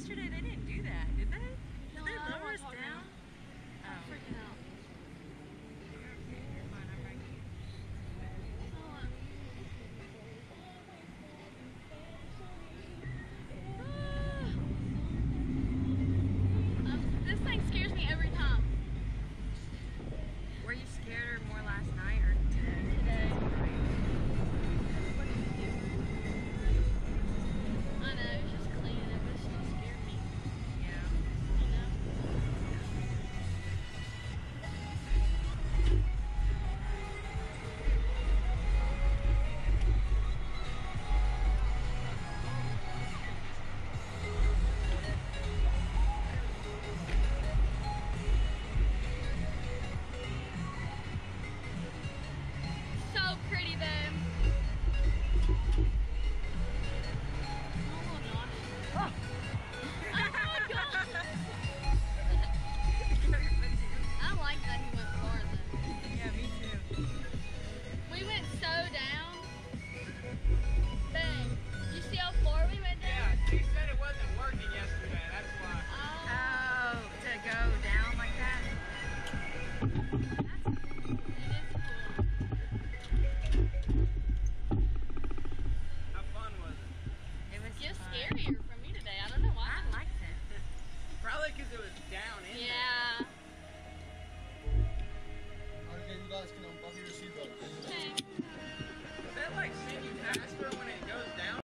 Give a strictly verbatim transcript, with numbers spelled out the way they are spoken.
yesterday they didn't do that, did they? Did No, they I don't lower us wanna talk down? now. Oh. I'm freaking out. You're okay. You're fine. I'm right here. Um, this thing scares me every time. Were you scared more last night or today? Today. What did you do? I know, it was just cleaning it, but it still scared me. Yeah. You know? So pretty though. Oh gosh. Oh! Oh my god! Go your foot down. I like that he went farther. Yeah, me too. We went so down. Bang. Did you see how far we went down? Yeah, she said it wasn't working yesterday, that's why. Oh. Oh, to go down like that? That's cool. It is cool. How fun was it? It was Just fun. scarier for me today. I don't know why. I liked it. Probably because it was down in Yeah.